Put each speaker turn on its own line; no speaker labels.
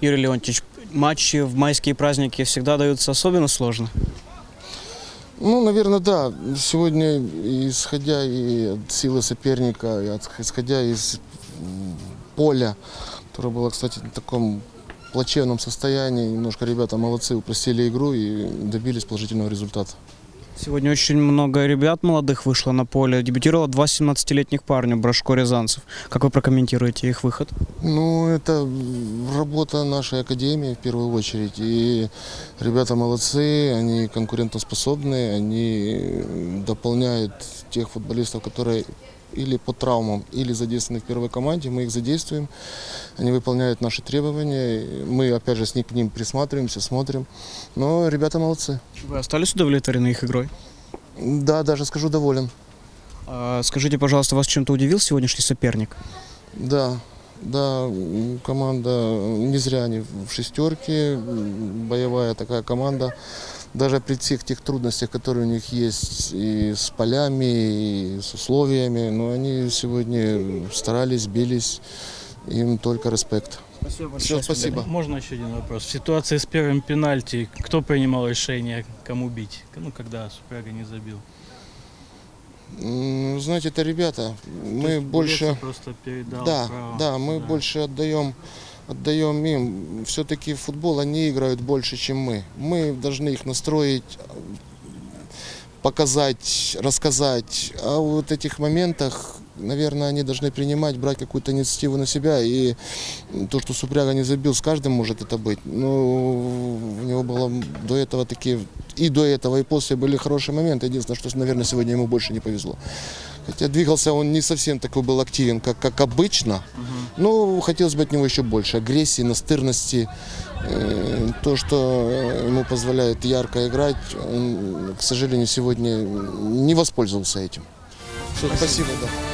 Юрий Леонтьевич, матчи в майские праздники всегда даются особенно сложно?
Ну, наверное, да. Сегодня, исходя и от силы соперника, и исходя из поля, которое было, кстати, в таком плачевном состоянии, немножко ребята молодцы, упростили игру и добились положительного результата.
Сегодня очень много ребят молодых вышло на поле. Дебютировало 2 17-летних парня, Брашко, Рязанцев. Как вы прокомментируете их выход?
Ну, это работа нашей академии в первую очередь. И ребята молодцы, они конкурентоспособные, они дополняют тех футболистов, которые или по травмам, или задействованы в первой команде. Мы их задействуем, они выполняют наши требования. Мы, опять же, к ним присматриваемся, смотрим. Но ребята молодцы.
Вы остались удовлетворены их игрой?
Да, даже скажу, доволен.
Скажите, пожалуйста, вас чем-то удивил сегодняшний соперник?
Да, команда, не зря они в шестерке, боевая такая команда. Даже при всех тех трудностях, которые у них есть и с полями, и с условиями, но они сегодня старались, бились, им только респект.
Спасибо большое.
Все, спасибо.
Можно еще один вопрос? В ситуации с первым пенальти, кто принимал решение, кому бить? Ну, когда Супряга не забил?
Знаете, это ребята, мы больше...
Просто передал право.
Да, мы больше отдаем им. Все-таки в футбол они играют больше, чем мы. Мы должны их настроить, показать, рассказать. А вот в этих моментах, наверное, они должны принимать, брать какую-то инициативу на себя. И то, что Супряга не забил, с каждым может это быть. Но у него было до этого и после были хорошие моменты. Единственное, что, наверное, сегодня ему больше не повезло. Хотя двигался он не совсем такой был активен, как обычно. Но хотелось бы от него еще больше агрессии, настырности. То, что ему позволяет ярко играть, он, к сожалению, сегодня не воспользовался этим. Все, спасибо. Да.